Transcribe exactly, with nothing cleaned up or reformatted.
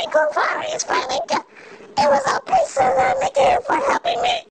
grateful for is finally got, it was a piece of the nigga for helping me.